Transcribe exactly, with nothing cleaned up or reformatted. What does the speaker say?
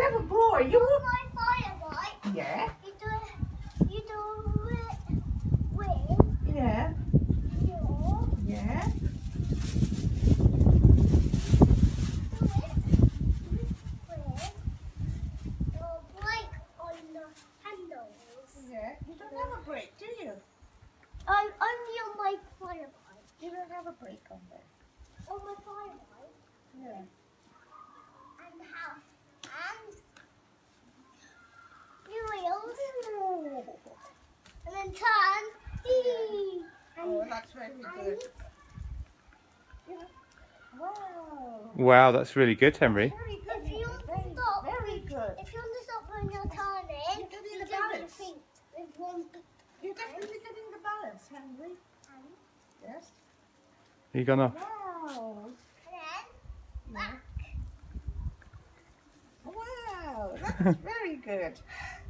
clever boy. You On my fire, right? Yeah. You do, you do it with Yeah. your, Yeah. do it with your brake on the handles. Yeah. You don't have a brake, do you? Um, only on my fire bike. You don't have a brake on there. On my fire bike. Yeah. And have and your wheels. And then turn. Eee. And, Oh, that's very and good. Yeah. Wow. Wow, that's really good, Henry. Very good. if you Henry. want to Very, stop, very good. if you want to stop when you're turning, You're getting you the do with your balance. feet. With one You're definitely getting the balance, Henry. hand. Yes. You gonna? Wow. And then back. Wow. That's very good.